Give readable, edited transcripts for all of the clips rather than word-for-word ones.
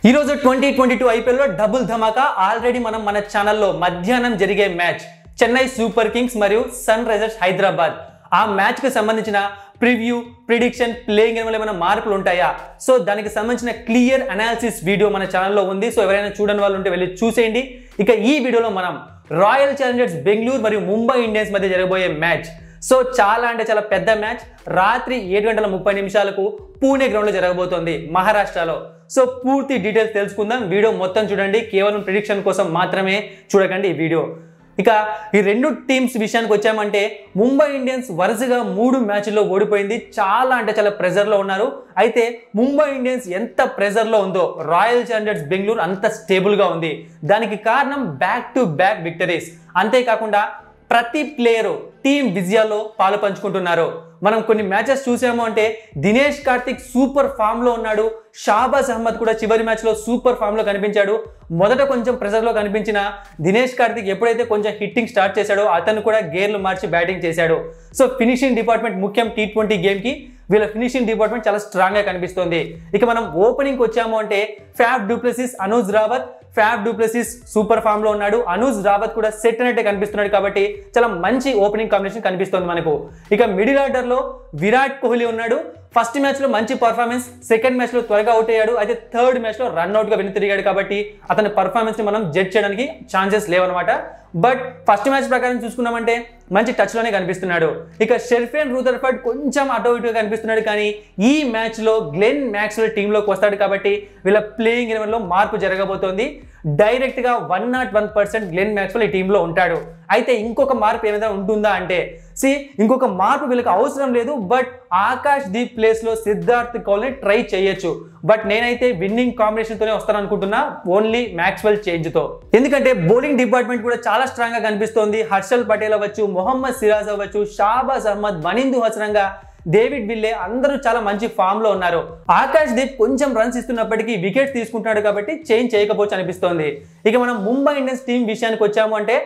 ఈ రోజు 2022 ఐపీఎల్ లో డబుల్ ధమాకా ఆల్రెడీ మనం మన ఛానల్లో మధ్యాహ్నం జరిగే మ్యాచ్ చెన్నై సూపర్ కింగ్స్ మరియు సన్ రైజర్స్ హైదరాబాద్ ఆ మ్యాచ్ కి సంబంధించిన ప్రివ్యూ ప్రిడిక్షన్ ప్లేయింగ్ ఎలెవెన్ ఏమైనా మార్పులు ఉంటాయా సో దానికి సంబంధించిన క్లియర్ అనాలిసిస్ వీడియో మన ఛానల్లో ఉంది సో ఎవరైనా చూడని వాళ్ళు ఉంటే వెళ్ళి చూసేయండి ఇక ఈ వీడియోలో మనం రాయల్ ఛాలెంజర్స్ బెంగళూరు మరియు ముంబై ఇండియన్స్ మధ్య జరగబోయే మ్యాచ్ సో చాలా అంటే చాలా పెద్ద మ్యాచ్ రాత్రి 7:30 పూణే గ్రౌండ్ లో జరగబోతోంది మహారాష్ట్రలో సో పూర్తి డీటెయిల్స్ తెలుసుకుందాం వీడియో మొత్తం చూడండి కేవలం ప్రిడిక్షన్ కోసం మాత్రమే చూడకండి ఈ వీడియో ఇక ఈ రెండు టీమ్స్ విషయానికి వచ్చామంటే ముంబై ఇండియన్స్ వరుసగా 3 మ్యాచ్ల్లో ఓడిపోయింది చాలా అంటే చాలా ప్రెజర్ లో ఉన్నారు అయితే ముంబై ఇండియన్స్ ఎంత ప్రెజర్ లో ఉందో రాయల్ ఛాలెంజర్స్ బెంగళూరు అంత స్టేబుల్ గా ఉంది దానికి కారణం బ్యాక్ టు బ్యాక్ విక్టరీస్ అంతేకాకుండా ప్రతి ప్లేయరు టీం విజయాల్లో పాలు పంచుకుంటున్నారు మనం కొన్ని మ్యాచెస్ చూసాము అంటే దినేష్ కార్తిక్ సూపర్ ఫామ్ లో ఉన్నాడు షాబాజ్ అహ్మద్ కూడా చివరి మ్యాచ్ లో సూపర్ ఫామ్ లో కనిపించాడు మొదట కొంచెం ప్రెషర్ లో కనిపించిన దినేష్ కార్తిక్ ఎప్పుడైతే కొంచెం హిట్టింగ్ స్టార్ట్ చేశాడో అతను కూడా గేర్లు మార్చి బ్యాటింగ్ చేశాడు సో ఫినిషింగ్ డిపార్ట్మెంట్ ముఖ్యం T20 గేమ్ కి వీళ్ళ ఫినిషింగ్ డిపార్ట్మెంట్ చాలా స్ట్రాంగ్ గా కనిపిస్తుంది ఇక మనం ఓపెనింగ్ వచ్చాము అంటే Faf du Plessis Anuj Rawat Faf du Plessis super form లో ఉన్నాడు అనూజ్ రావత్ కూడా సెట్ అనేట్టే కనిపిస్తున్నాడు కాబట్టి చాలా మంచి ఓపెనింగ్ కాంబినేషన్ కనిపిస్తుంది మనకు ఇక మిడిల్ ఆర్డర్ లో విరాట్ కోహ్లీ ఉన్నాడు ఫస్ట్ మ్యాచ్ లో మంచి పర్ఫార్మెన్స్ సెకండ్ మ్యాచ్ లో త్వరగా అవుట్ అయ్యాడు అయితే థర్డ్ మ్యాచ్ లో రన్అట్ గా వెనుతిరిగాడు కాబట్టి అతని పర్ఫార్మెన్స్ ని మనం జడ్జ్ చేయడానికి ఛాన్సెస్ లేవన్నమాట బట్ ఫస్ట్ మ్యాచ్ ప్రకారం చూసుకున్నామంటే మంచి టచ్ లోనే కనిపిస్తున్నాడు ఇక షెర్ఫెన్ రూదర్ఫర్డ్ కొంచెం అటో ఇటుగా కనిపిస్తున్నాడు కానీ ఈ మ్యాచ్ లో గ్లెన్ మ్యాక్స్వెల్ టీంలోకి వస్తాడు కాబట్టి వీళ్ళ ప్లేయింగ్ ఎలెవెన్ లో మార్పు జరగబోతోంది డైరెక్ట్ గా 101% గ్లెన్ మ్యాక్స్వెల్ ఈ టీంలో ఉంటాడు అయితే ఇంకొక మార్పు ఏమైనా ఉంటుందా అంటే ఇంకొక మార్పు వీళ్ళకి అవసరం లేదు బట్ ఆకాష్ దీప్ ప్లేస్ లో సిద్ధార్థ్ కౌల్ని ట్రై చేయొచ్చు బట్ నేనైతే విన్నింగ్ కాంబినేషన్ తోనే వస్తాను అనుకుంటున్నా ఓన్లీ మ్యాక్స్వెల్ చేంజ్ తో ఎందుకంటే బౌలింగ్ డిపార్ట్మెంట్ కూడా చాలా స్ట్రాంగ్ గా కనిపిస్తోంది హర్షల్ పటేల్ అవ్వచ్చు మొహమ్మద్ సిరాజ్ అవ్వచ్చు షాబాజ్ అహ్మద్ మనిందు హసరంగా డేవిడ్ విల్లే అందరూ చాలా మంచి ఫామ్ లో ఉన్నారు ఆకాష్ దీప్ కొంచెం రన్స్ ఇస్తున్నప్పటికీ వికెట్స్ తీసుకుంటున్నాడు కాబట్టి చేంజ్ చేయకపోవచ్చు అనిపిస్తోంది ఇక మనం ముంబై ఇండియన్స్ టీం విషయానికి వచ్చాము అంటే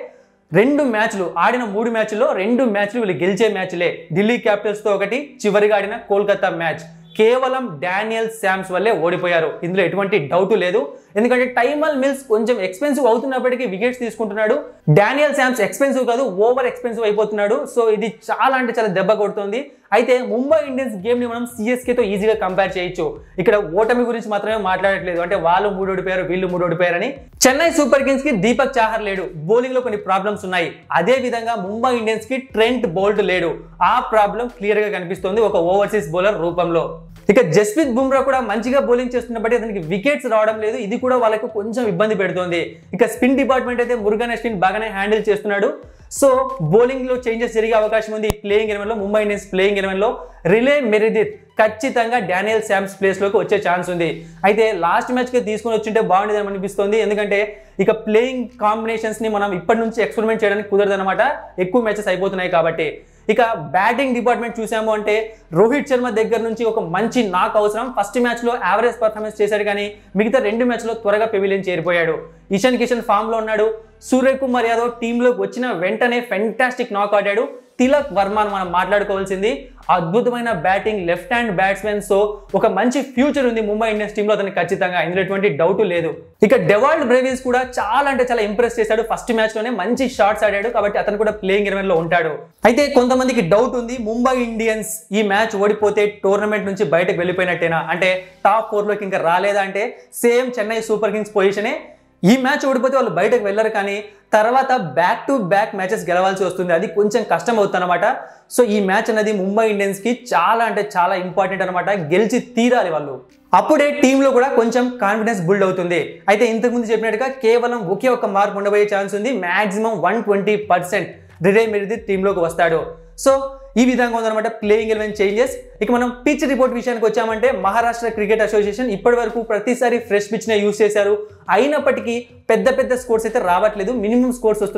ఆడిన 3 మ్యాచ్ల్లో 2 మ్యాచ్లు వీళ్ళు గెలిచే మ్యాచ్లే ఢిల్లీ క్యాపిటల్స్ తో ఒకటి చివరిగా ఆడిన కోల్కతా మ్యాచ్ కేవలం డానియల్ శామ్స్ వల్లే ఓడిపోయారు ఇందులో ఎటువంటి డౌట్ లేదు ఎందుకంటే టైమల్ మిల్స్ కొంచెం ఎక్స్పెన్సివ్ అవుతున్నప్పటికీ వికెట్స్ తీసుకుంటున్నాడు డానియల్ శామ్స్ ఎక్స్పెన్సివ్ కాదు ఓవర్ ఎక్స్పెన్సివ్ అయిపోతున్నాడు సో ఇది చాలా అంటే చాలా దెబ్బ కొడుతుంది అయితే ముంబై ఇండియన్స్ గేమ్ ని మనం CSK తో ఈజీగా కంపేర్ చేయొచ్చు ఇక్కడ ఓటమి గురించి మాత్రమే మాట్లాడట్లేదు అంటే వాళ్ళు 3 ఓడిపోయారు వీళ్ళు 3 ఓడిపోయారని చెన్నై సూపర్ కింగ్స్ కి దీపక్ చాహర్ లేడు బౌలింగ్ లో కొన్ని ప్రాబ్లమ్స్ ఉన్నాయి అదే విధంగా ముంబై ఇండియన్స్ కి ట్రెంట్ బోల్ట్ లేడు ఆ ప్రాబ్లం క్లియర్ గా కనిపిస్తుంది ఒక ఓవర్సీస్ బౌలర్ రూపంలో ఇక జస్ప్రీత్ బుమ్రా కూడా మంచిగా బౌలింగ్ చేస్తున్నప్పటికీ అతనికి వికెట్స్ రావడం లేదు ఇది కూడా వాళ్ళకు కొంచెం ఇబ్బంది పెడుతుంది ఇక స్పిన్ డిపార్ట్మెంట్ అయితే మురుగన్ అశ్విన్ బాగానే హ్యాండిల్ చేస్తున్నాడు సో బౌలింగ్ లో చేంజెస్ జరిగే అవకాశం ఉంది ప్లేయింగ్ ఎలెవెన్ లో ముంబై ఇండియన్స్ ప్లేయింగ్ ఎలెవెన్ లో రిలే మెరిదిత్ ఖచ్చితంగా డానియల్ శామ్స్ ప్లేస్ లోకి వచ్చే ఛాన్స్ ఉంది అయితే లాస్ట్ మ్యాచ్ కి తీసుకుని వచ్చింటే బాగుండేదని అనిపిస్తుంది ఎందుకంటే ఇక ప్లేయింగ్ కాంబినేషన్స్ ని మనం ఇప్పటి నుంచి ఎక్స్పెరిమెంట్ చేయడానికి కుదరదనమాట ఎక్కువ మ్యాచెస్ అయిపోతున్నాయి కాబట్టి ఇక బ్యాటింగ్ డిపార్ట్మెంట్ చూసాము అంటే రోహిత్ శర్మ దగ్గర నుంచి ఒక మంచి నాక్ అవసరం ఫస్ట్ మ్యాచ్ లో యావరేజ్ పర్ఫార్మెన్స్ చేశాడు కానీ మిగతా 2 మ్యాచ్లో త్వరగా పెవిలియన్ చేరిపోయాడు ఇషాన్ కిషన్ ఫామ్ లో ఉన్నాడు సూర్యకుమార్ యాదవ్ టీంలోకి వచ్చిన వెంటనే ఫెంటాస్టిక్ నాక్ ఆడాడు తిలక్ వర్మను మనం మాట్లాడుకోవాల్సింది అద్భుతమైన batting left hand batsmen so ఒక మంచి ఫ్యూచర్ ఉంది ముంబై ఇండియన్స్ టీంలో అతనికి ఖచ్చితంగా ఇందులో ఎటువంటి డౌట్ లేదు ఇక డెవాల్డ్ బ్రేవిస్ కూడా చాలా అంటే చాలా ఇంప్రెస్ చేశాడు ఫస్ట్ మ్యాచ్ లోనే మంచి షాట్స్ ఆడాడు కాబట్టి అతను కూడా ప్లేయింగ్ ఎలెవెన్ లో ఉంటాడు అయితే కొంతమందికి డౌట్ ఉంది ముంబై ఇండియన్స్ ఈ మ్యాచ్ ఓడిపోతే టోర్నమెంట్ నుంచి బయటకు వెళ్ళిపోయినట్టేనా అంటే టాప్ 4 లోకి ఇంకా రాలేదా అంటే సేమ్ చెన్నై సూపర్ కింగ్స్ పొజిషనే ఈ మ్యాచ్ ఓడిపోతే వాళ్ళు బయటకు వెళ్ళరు కానీ తర్వాత బ్యాక్ టు బ్యాక్ మ్యాచెస్ గెలవాల్సి వస్తుంది అది కొంచెం కష్టం అవుతుంది అనమాట సో ఈ మ్యాచ్ అనేది ముంబై ఇండియన్స్ కి చాలా అంటే చాలా ఇంపార్టెంట్ అనమాట గెలిచి తీరాలి వాళ్ళు అప్పుడే టీంలో కూడా కొంచెం కాన్ఫిడెన్స్ బిల్డ్ అవుతుంది అయితే ఇంతకుముందు చెప్పినట్టుగా కేవలం ఒకే ఒక మార్పు ఉండబోయే ఛాన్స్ ఉంది మాక్సిమం 120% రిలే మెరిదిత్ టీంలోకి వస్తాడు సో ఈ విధంగా ఉందన్నమాట ప్లేయింగ్ ఎలెవెన్ చేంజెస్ ఇక మనం పిచ్ రిపోర్ట్ విషయానికి వచ్చామంటే మహారాష్ట్ర క్రికెట్ అసోసియేషన్ ఇప్పటి వరకు ప్రతిసారి ఫ్రెష్ పిచ్ నే యూజ్ చేశారు అయినప్పటికీ పెద్ద స్కోర్స్ అయితే రావట్లేదు మినిమం స్కోర్స్ వస్తున్నాయి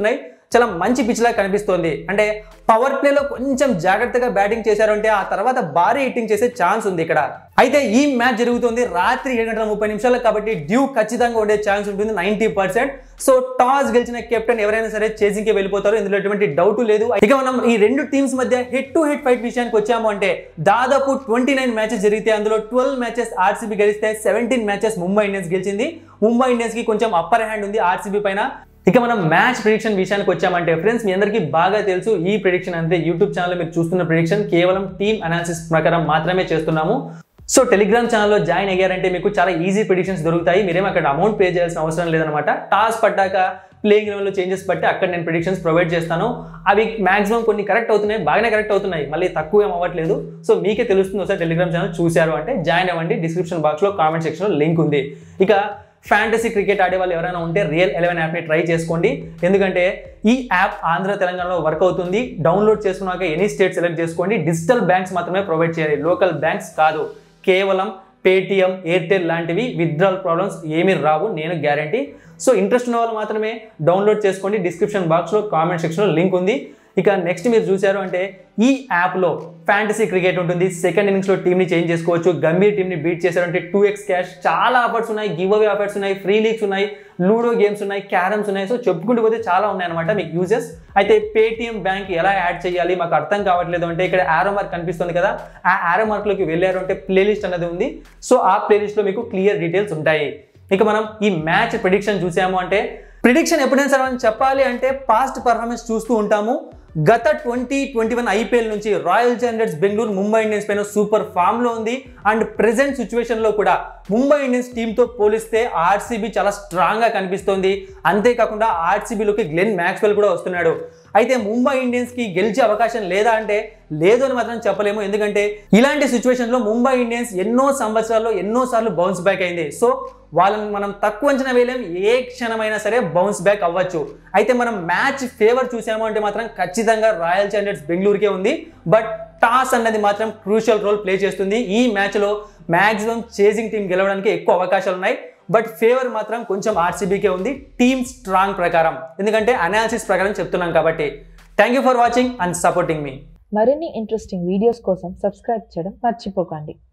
చాలా మంచి పిచ్ లా కనిపిస్తోంది. అంటే పవర్ ప్లేలో కొంచెం జాగ్రత్తగా బ్యాటింగ్ చేశారు అంటే ఆ తర్వాత భారీ హిట్టింగ్ చేసే ఛాన్స్ ఉంది ఇక్కడ. అయితే ఈ మ్యాచ్ జరుగుతుంది రాత్రి 7:30 కాబట్టి డ్యూ ఖచ్చితంగా ఉండే ఛాన్స్ ఉంటుంది 90%. సో టాస్ గెలిచిన కెప్టెన్ ఎవరైనా సరే చేసింగ్ కి వెళ్ళిపోతారు, ఇందులో ఎటువంటి డౌట్ లేదు. ఇక మనం ఈ రెండు టీమ్స్ మధ్య హెడ్ టు హెడ్ ఫైట్ విషయానికి వచ్చాము అంటే దాదాపు 29 మ్యాచెస్ జరిగితే అందులో 12 మ్యాచెస్ ఆర్సీబీ గెలిస్తే 17 మ్యాచెస్ ముంబై ఇండియన్స్ గెలిచింది. ముంబై ఇండియన్స్ కి కొంచెం అప్పర్ హ్యాండ్ ఉంది ఆర్సీబీ పైన. ఇక మనం మ్యాచ్ ప్రిడిక్షన్ విషయానికి వచ్చామంటే ఫ్రెండ్స్, మీ అందరికీ బాగా తెలుసు ఈ ప్రిడిక్షన్ అంతే యూట్యూబ్ ఛానల్ మీరు చూస్తున్న ప్రిడిక్షన్ కేవలం టీమ్ అనాలిసిస్ ప్రకారం మాత్రమే చేస్తున్నాము. సో టెలిగ్రామ్ ఛానల్లో జాయిన్ అయ్యారంటే మీకు చాలా ఈజీ ప్రిడిక్షన్స్ దొరుకుతాయి. మీరేం అక్కడ అమౌంట్ పే చేయాల్సిన అవసరం లేదనమాట. టాస్ పడ్డాక ప్లేయింగ్ లెవెల్లో చేంజెస్ బట్టి అక్కడ నేను ప్రిడిక్షన్స్ ప్రొవైడ్ చేస్తాను. అవి మాక్సిమం కొన్ని కరెక్ట్ అవుతున్నాయి, బాగానే కరెక్ట్ అవుతున్నాయి, మళ్ళీ తక్కువ ఏం అవ్వట్లేదు. సో మీకే తెలుస్తుంది. ఒకసారి టెలిగ్రామ్ ఛానల్ చూశారు అంటే జాయిన్ అవ్వండి. డిస్క్రిప్షన్ బాక్స్లో కామెంట్ సెక్షన్లో లింక్ ఉంది. ఇక ఫ్యాంటసీ క్రికెట్ ఆడే వాళ్ళు ఎవరైనా ఉంటే రియల్ 11 యాప్ని ట్రై చేసుకోండి. ఎందుకంటే ఈ యాప్ ఆంధ్ర తెలంగాణలో వర్క్ అవుతుంది. డౌన్లోడ్ చేసుకున్నాక ఎనీ స్టేట్ సెలెక్ట్ చేసుకోండి. డిజిటల్ బ్యాంక్స్ మాత్రమే ప్రొవైడ్ చేయాలి, లోకల్ బ్యాంక్స్ కాదు. కేవలం పేటిఎం, ఎయిర్టెల్ లాంటివి విత్డ్రాల్ ప్రాబ్లమ్స్ ఏమీ రావు, నేను గ్యారంటీ. సో ఇంట్రెస్ట్ ఉన్న వాళ్ళు మాత్రమే డౌన్లోడ్ చేసుకోండి. డిస్క్రిప్షన్ బాక్స్లో కామెంట్ సెక్షన్లో లింక్ ఉంది. ఇక నెక్స్ట్ మీరు చూశారు అంటే ఈ యాప్లో ఫ్యాంటసీ క్రికెట్ ఉంటుంది. సెకండ్ ఇన్నింగ్స్లో టీమ్ని చేంజ్ చేసుకోవచ్చు. గంభీర్ టీమ్ని బీట్ చేశారంటే 2x క్యాష్, చాలా ఆఫర్స్ ఉన్నాయి, గివ్ అవే ఆఫర్స్ ఉన్నాయి, ఫ్రీ లీగ్స్ ఉన్నాయి, లూడో గేమ్స్ ఉన్నాయి, క్యారమ్స్ ఉన్నాయి. సో చెప్పుకుంటూ పోతే చాలా ఉన్నాయన్నమాట మీకు యూజెస్. అయితే పేటిఎం బ్యాంక్ ఎలా యాడ్ చేయాలి మాకు అర్థం కావట్లేదు అంటే ఇక్కడ ఆరో మార్క్ కనిపిస్తుంది కదా, ఆ ఆరో మార్క్లోకి వెళ్ళారు అంటే ప్లేలిస్ట్ అనేది ఉంది. సో ఆ ప్లేలిస్ట్లో మీకు క్లియర్ డీటెయిల్స్ ఉంటాయి. ఇక మనం ఈ మ్యాచ్ ప్రిడిక్షన్ చూసాము అంటే ప్రిడిక్షన్ ఎప్పుడైనా సరే మనం చెప్పాలి అంటే పాస్ట్ పర్ఫార్మెన్స్ చూస్తూ ఉంటాము. గత 2021 ఐపీఎల్ నుంచి Royal Challengers Bengaluru Mumbai Indians పైన సూపర్ ఫామ్ లో ఉంది. అండ్ ప్రెసెంట్ సిచ్యువేషన్ లో కూడా ముంబై ఇండియన్స్ టీంతో పోలిస్తే ఆర్సీబీ చాలా స్ట్రాంగ్ గా కనిపిస్తోంది. అంతేకాకుండా ఆర్సీబీలోకి గ్లెన్ మ్యాక్స్వెల్ కూడా వస్తున్నాడు. అయితే ముంబై ఇండియన్స్ కి గెలిచే అవకాశం లేదా అంటే లేదు అని మాత్రం చెప్పలేము. ఎందుకంటే ఇలాంటి సిచ్యువేషన్ లో ముంబై ఇండియన్స్ ఎన్నో సంవత్సరాల్లో ఎన్నోసార్లు బౌన్స్ బ్యాక్ అయింది. సో వాళ్ళని మనం తక్కువ అంచనా వేయలేం, ఏ క్షణమైనా సరే బౌన్స్ బ్యాక్ అవ్వచ్చు. అయితే మనం మ్యాచ్ ఫేవర్ చూసాము అంటే మాత్రం ఖచ్చితంగా రాయల్ ఛాలెంజర్స్ బెంగళూరుకే ఉంది. బట్ టాస్ అన్నది మాత్రం క్రూషియల్ రోల్ ప్లే చేస్తుంది. ఈ మ్యాచ్లో మ్యాక్సిమం చేసింగ్ టీం గెలవడానికి ఎక్కువ అవకాశాలు ఉన్నాయి. బట్ ఫేవర్ మాత్రం కొంచెం ఆర్సీబీకే ఉంది టీమ్ స్ట్రాంగ్ ప్రకారం, ఎందుకంటే అనాలిసిస్ ప్రకారం చెప్తున్నాం కాబట్టి. Thank you for watching and supporting మీ. మరిన్ని ఇంట్రెస్టింగ్ వీడియోస్ కోసం సబ్స్క్రైబ్ చేయడం మర్చిపోకండి.